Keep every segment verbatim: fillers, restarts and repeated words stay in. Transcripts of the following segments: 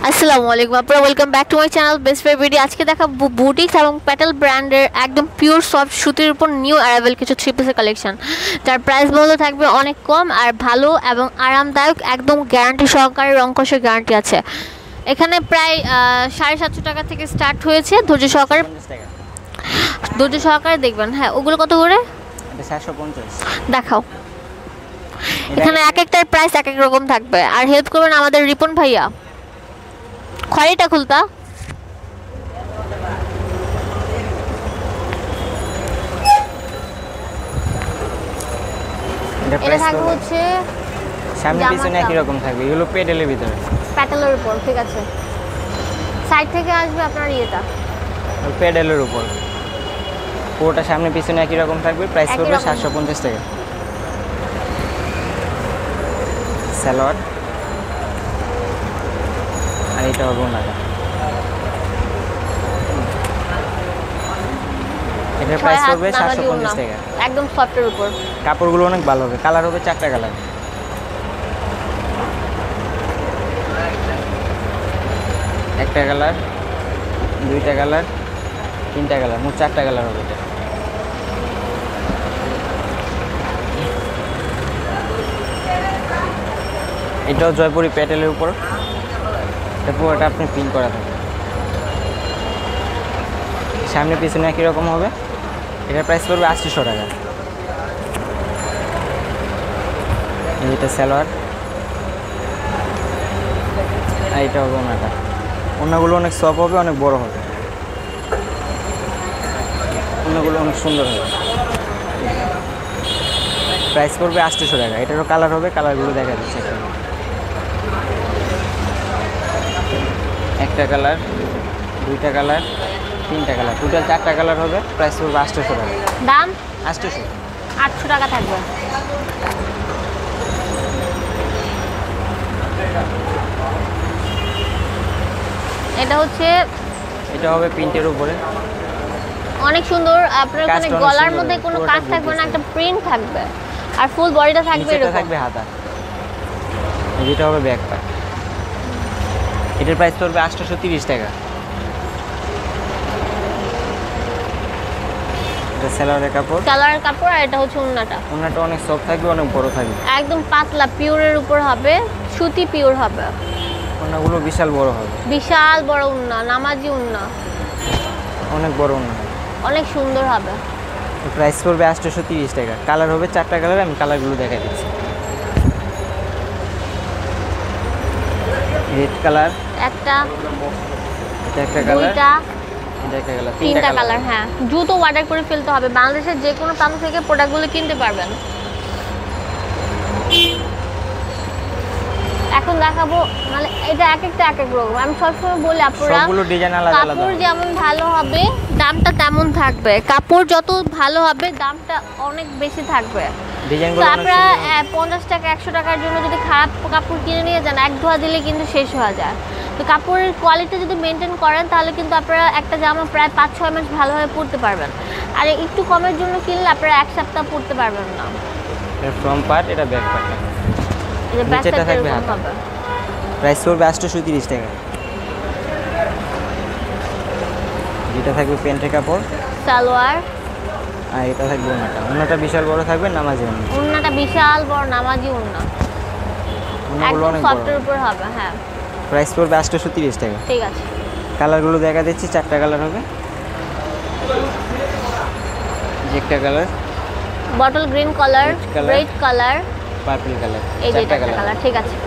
আসসালামু আলাইকুম আপনারা welcome back to my channel best fair video. আজকে দেখা বুটিক্স এবং প্যাটেল ব্র্যান্ডের একদম পিওর সফট সুতির উপর নিউ অ্যারাইভেল কিছু থ্রি পিসের কালেকশন, যার প্রাইস মূল্য থাকবে অনেক কম আর ভালো এবং আরামদায়ক, একদম গ্যারান্টি সহকারে রংকশের গ্যারান্টি আছে। এখানে প্রায় সাড়ে সাতশো টাকা থেকে স্টার্ট হয়েছে। ধৈর্য সহকারে ধৈর্য সহকারে দেখবেন। হ্যাঁ, ওগুলো কত করে? দেখাও। এখানে এক একটার প্রাইস এক এক রকম থাকবে। আর হেল্প করবেন আমাদের রিপন ভাইয়া। খড়িটা খুলতা এটা থাকবে হচ্ছে সামনে পিছনে একই রকম থাকবে। এগুলো প্যাটেলের ভিতরে, প্যাটেলের উপর, ঠিক আছে। সাইড থেকে আসবে আপনার ইয়েটা প্যাটেলের উপর, পুরোটা সামনে পিছনে একই রকম থাকবে। প্রাইস পড়বে সাতশো পঞ্চাশ টাকা। সালোয়ার আর এটা হবে ওনাটা। এটার প্রাইস পড়বে সাতশো পঞ্চাশ টাকা। একদম সফটের উপর। কাপড়গুলো অনেক ভালো হবে। কালার হবে চারটা কালার। একটা কালার, দুইটা কালার, তিনটা কালার, মোট চারটা কালার হবে। এটা এটাও জয়পুরি প্যাটেলের উপর। এটা পুরোটা আপনি প্রিন্ট করা থাকবে। সামনে পিছনে একই রকম হবে। এটার প্রাইস পড়বে আটশোশো টাকা। এটা সালোয়ার আর এটা হবে ওনাটা। ওনাগুলো অনেক সফট হবে, অনেক বড় হবে। ওনাগুলো অনেক সুন্দর হবে। প্রাইস পড়বে আটশোশো টাকা। এটারও কালার হবে। কালারগুলো দেখা যাচ্ছে। একটা কালার, দুইটা কালার, তিনটা কালার, টোটাল চারটা কালার হবে। প্রাইস পড়বে আটশোশো টাকা। দাম আটশোশো আটশো টাকা থাকবে। এটা হচ্ছে এটা হবে প্রিন্টের উপরে, অনেক সুন্দর। আপনার ওখানে গলার মধ্যে কোনো কাজ থাকবে না, একটা প্রিন্ট থাকবে আর ফুল বডিটা থাকবে এরকম থাকবে। হাতা এটা হবে ব্যাক পার্ট। এটার প্রাইস পড়বে আটশোশো তিরিশ টাকা। এটা সালোয়ারের কাপড়, সালোয়ারের কাপড়। আর এটা হচ্ছে ওন্নাটা। ওন্নাটা অনেক সফট থাকবে, অনেক বড় থাকবে, একদম পাতলা পিওরের উপর হবে, সুতি পিওর হবে। ওন্নাগুলো বিশাল বড় হবে, বিশাল বড় ওন্না, নামাজি ওন্না, অনেক বড় ওন্না, অনেক সুন্দর হবে। প্রাইস পড়বে আটশোশো তিরিশ টাকা। কালার হবে চারটা কালার। আমি কালারগুলো দেখাই দিচ্ছি। রেড কালার একটা, এটা একটা কালার, দুইটা, এটা একটা কালার, তিনটা কালার। হ্যাঁ, দ্রুত অর্ডার করে ফেলতে হবে। বাংলাদেশের যে কোনো প্রান্ত থেকে প্রোডাক্টগুলো কিনতে পারবেন। এখন দেখাবো, মানে এটা এক একটা এক এক রকম। আমি সবসময় বলি আপুরা, সবগুলো ডিজাইন আলাদা আলাদা। কাপড় যেমন ভালো হবে দামটা তেমন থাকবে। কাপড় যত ভালো হবে দামটা অনেক বেশি থাকবে। ডিজাইনগুলো অনেক আপনারা সুন্দর। পঞ্চাশ টাকা একশো টাকার জন্য যদি খারাপ কাপড় কিনে নিয়ে যান, এক ধোয়া দিলে কিন্তু শেষ হয়ে যায়। তো কাপড়ের কোয়ালিটি যদি মেনটেন করেন তাহলে কিন্তু আপনারা একটা জামা প্রায় পাঁচ ছয় মাস ভালোভাবে পরতে পারবেন। আর একটু কমের জন্য কিনলে আপনারা এক সপ্তাহ পরতে পারবেন না। এটা ফ্রন্ট পার্ট, এটা ব্যাক পার্ট। এটা ব্যাক নিচেটা সাইডে থাকবে এরকম হাতা। হবে। প্রাইস পড়বে আটশোশো তিরিশ টাকা। এটা থাকবে প্যান্টের কাপড়, সালোয়ার। আর এটা থাকবে ওন্নাটা। ওন্নাটা বিশাল বড় থাকবে, নামাজি ওন্না। ওন্নাটা বিশাল বড় নামাজি ওন্না, ওন্নাগুলো একদম অনেক বড়। সফটের উপর হবে। হ্যাঁ, প্রাইস পড়বে আটশোশো তিরিশ টাকা। ঠিক আছে। কালারগুলো দেখা দিচ্ছি। চারটা কালার হবে। যে একটা colour, bottle green colour, red colour, purple colour, এই যে চারটা একটা কালার। ঠিক আছে।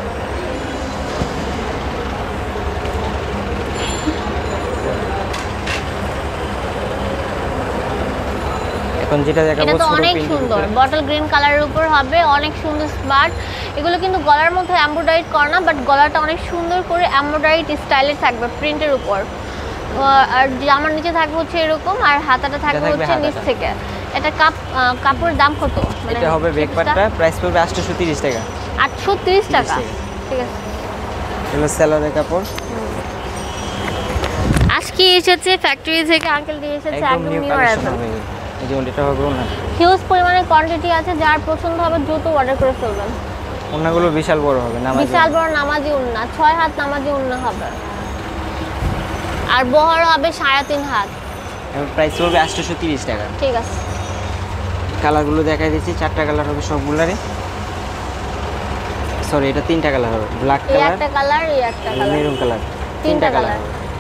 এখন যেটা দেখাবো এটা তো অনেক সুন্দর, বটল গ্রিন কালারের উপর হবে, অনেক সুন্দর স্মার্ট। এগুলো কিন্তু গলার মধ্যে এমব্রয়ডারি করা না, বাট গলাটা অনেক সুন্দর করে এমব্রয়ডারি স্টাইলে থাকবে প্রিন্টের উপর। আর জামার নিচে থাকবে হচ্ছে এরকম, আর হাতাটা থাকবে হচ্ছে নিচ থেকে। এটা কাপ কাপড়ের দাম কত? মানে এটা হবে ব্যাক পার্টটা। প্রাইস পড়বে আটশোশো তিরিশ টাকা। আটশো তিরিশ টাকা, ঠিক আছে। এগুলো সালোয়ারের কাপড়। আজকে এসেছে ফ্যাক্টরি থেকে, আঙ্কেল দিয়ে এসেছে একদম নিউ অ্যারাইভেল। এই যে এটা হবে ওন্না। হিউজ পরিমাণে কোয়ান্টিটি আছে, যার পছন্দ হবে দ্রুত অর্ডার করে ফেলবেন। ওন্নাগুলো বিশাল বড় হবে, নামাজি বিশাল বড় নামাজি ওন্না, ছয় হাত নামাজি ওন্না হবে, আর বহর হবে সাড়ে তিন হাত। এর প্রাইস পড়বে আটশোশো তিরিশ টাকা। ঠিক আছে, কালারগুলো দেখাই দিচ্ছি, চারটা কালার হবে সবগুলারই। সরি, এটা তিনটা কালার হবে, ব্ল্যাক এই কালার, একটা কালার, এই একটা কালার, মেরুন কালার, তিনটা কালার।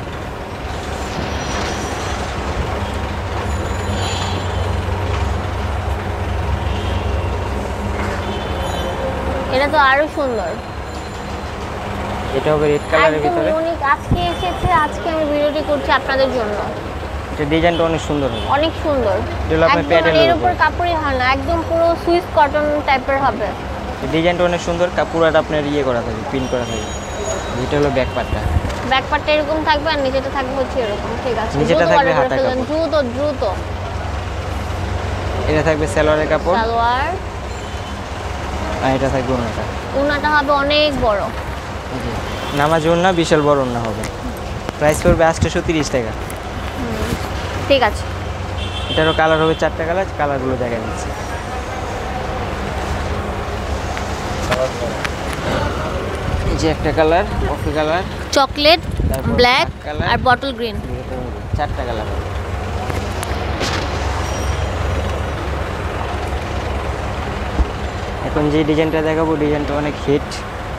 এটা তো আরো সুন্দর, এটা হবে রেড কালারের একদম ভিতরে। ইউনিক। আজকে এসেছে, আজকে আমি ভিডিওটি করছি আপনাদের জন্য। এটা ডিজাইনটা অনেক সুন্দর হবে, অনেক সুন্দর, এগুলো আপনার একদম প্যাটেলের এর উপর। উপর কাপড়ই হয় না, একদম পুরো সুইস কটন টাইপের হবে। ডিজাইনটা অনেক সুন্দর, কাপড়টা আপনার ইয়ে করা থাকে, প্রিন্ট করা থাকে। এটা হলো ব্যাক পার্টটা, ব্যাক পার্টটা এরকম থাকবে আর নিচেটা থাকবে হচ্ছে এরকম। ঠিক আছে, নিচেটা দ্রুত থাকবে order করে হাতা ফেলুন, কাপড়। দ্রুত দ্রুত। এটা থাকবে সালোয়ারের কাপড়, সালোয়ার, আর এটা থাকবে ওন্নাটা। ওন্নাটা হবে অনেক বড়। জি, নামাজি ওন্না, বিশাল বড় ওন্না হবে। প্রাইস পড়বে আটশোশো তিরিশ টাকা। ঠিক আছে, এটারও কালার হবে চারটা কালার, কালারগুলো দেখা দিচ্ছি। এই যে একটা কালার, কফি কালার, চকলেট, তারপর ব্ল্যাক black color, আর বটল গ্রিন। চারটা কালার হবে। এখন যে ডিজাইনটা দেখাবো, ডিজাইনটা অনেক হিট।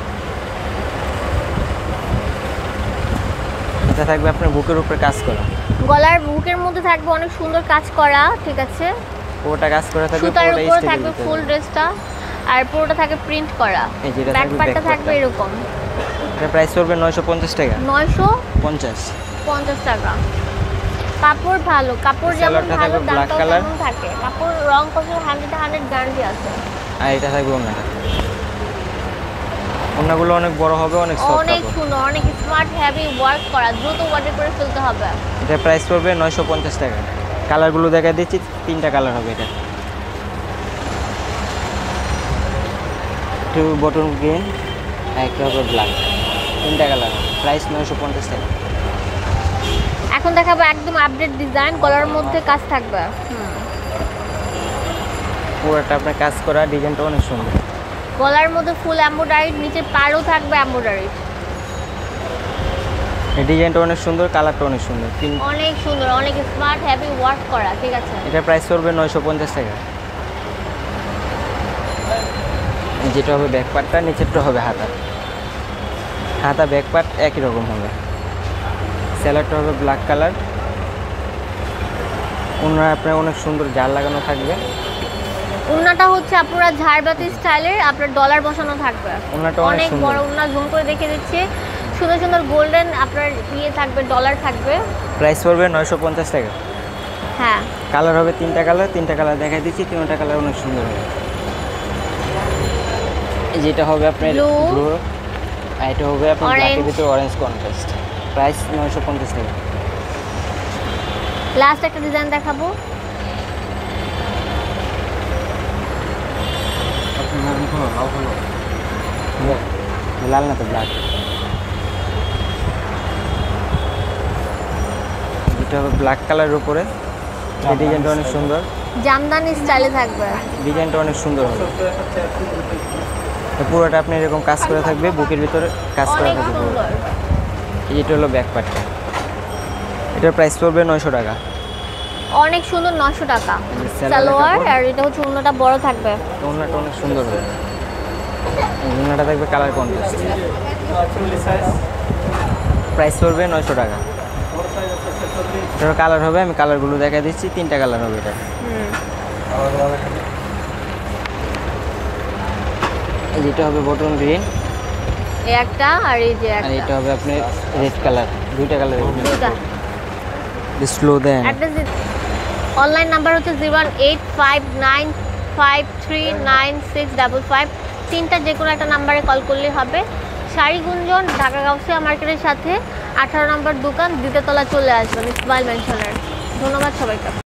এটা থাকবে আপনার বুকের উপরে কাজ করা, গলার বুকের মধ্যে থাকবে অনেক সুন্দর কাজ করা। ঠিক আছে, পুরোটা কাজ করা থাকবে, সুতার পুরোটা উপর স্টেজের থাকবে ভিতরে। ফুল ড্রেসটা, আর পুরোটা থাকবে প্রিন্ট করা। এই যেটা ব্যাক থাকবে পার্টটা back থাকবে part টা। এরকম, এটা প্রাইস পড়বে নয়শো পঞ্চাশ টাকা। নয়শো পঞ্চাশ। পঞ্চাশ টাকা। কাপড় ভালো, কাপড় যেমন সালোয়ারটা ভালো, থাকবে black দামটাও color। তেমন থাকে। কাপড় রং কষে হান্ড্রেড হান্ড্রেড গ্যারান্টি আছে। আর এটা থাকবে ওন্নাটা। ওন্নাগুলো অনেক বড় হবে, অনেক সফট অনেক কাপড়। সুন্দর, অনেক স্মার্ট হেভি ওয়ার্ক করা, দ্রুত অর্ডার করে ফেলতে হবে। এটা প্রাইস পড়বে নয়শো পঞ্চাশ টাকা। কালারগুলো দেখা দিচ্ছি, তিনটা কালার হবে এটা। একটু বটন গ্রিন, আর একটা হবে ব্ল্যাক, তিনটা কালার হবে। প্রাইস নয়শো পঞ্চাশ টাকা। এখন দেখাবো একদম আপডেট ডিজাইন, গলার মধ্যে কাজ থাকবে। হুম, পুরোটা আপনার কাজ করা, ডিজাইনটা অনেক সুন্দর। গলার মধ্যে ফুল এমব্রয়ডারি, নিচে পাড়ও থাকবে এমব্রয়ডারি। এই ডিজাইনটা অনেক সুন্দর, কালারটা অনেক সুন্দর। তিন- অনেক সুন্দর, অনেক স্মার্ট হেভি ওয়ার্ক করা। ঠিক আছে, এটার প্রাইস পড়বে নয়শো পঞ্চাশ টাকা। যেটা হবে ব্যাক পার্টটা, নিচেরটা হবে হাতা। হাতা ব্যাক পার্ট একই রকম হবে। স্যালাডটা হবে ব্ল্যাক কালার। ওনারা আপনার অনেক সুন্দর জাল লাগানো থাকবে। উন্নাটা হচ্ছে আপনারা ঝাড়বাতি স্টাইলের, আপনার ডলার বসানো থাকবে। ওন্নাটা অনেক অনেক সুন্দর। বড় উন্না, জুম করে দেখে দিচ্ছি। সুন্দর সুন্দর গোল্ডেন আপনার ইয়ে থাকবে, ডলার থাকবে। প্রাইস পড়বে নয়শো পঞ্চাশ টাকা। হ্যাঁ, কালার হবে তিনটা কালার, তিনটা কালার দেখাই দিচ্ছি, তিনটা কালার অনেক সুন্দর হবে। এই যেটা হবে আপনার Blue, ব্লু, আর এটা হবে আপনার orange। ব্ল্যাকের ভিতরে অরেঞ্জ কন্ট্রাস্ট। প্রাইস নয়শো পঞ্চাশ টাকা। লাস্ট একটা ডিজাইন দেখাবো। লাল না তো ব্ল্যাক। এটা হবে ব্ল্যাক কালারের উপরে, এই ডিজাইনটা অনেক সুন্দর, জামদানি স্টাইলে থাকবে। ডিজাইনটা অনেক সুন্দর হবে। তো পুরোটা আপনি এরকম কাজ করে থাকবে, বুকের ভিতরে কাজ করা অনেক থাকবে পুরো। সুন্দর, এটা হলো ব্যাক পার্টটা। এটার প্রাইস পড়বে নয়শো টাকা। অনেক সুন্দর, নশো টাকা। সালোয়ারের সালোয়ার, কাপড়। আর এটা হচ্ছে উন্নাটা বড় থাকবে। ওন্নাটা অনেক সুন্দর হবে। ওন্নাটা থাকবে কালার কন্ট্রাস্ট। প্রাইস পড়বে নয়শো টাকা। এটার কালার হবে, আমি কালারগুলো দেখা দিচ্ছি, তিনটা কালার হবে এটা। হুম, এই যেটা হবে বটন গ্রিন, এই একটা আর এই যে আর এটা একটা, হবে আপনার রেড কালার। দুইটা কালার দুইটা। স্লো দেন। অ্যাড্রেস অনলাইন নাম্বার হচ্ছে zero one eight five nine five three nine six double five. তিনটা যে কোনো একটা নাম্বারে কল করলেই হবে। শাড়ি গুঞ্জন, ঢাকা গাউসিয়া মার্কেটের সাথে আঠারো নম্বর দোকান, দ্বিতীয় তলা চলে আসবেন, ইসমাইল মেনশনের। ধন্যবাদ সবাইকে।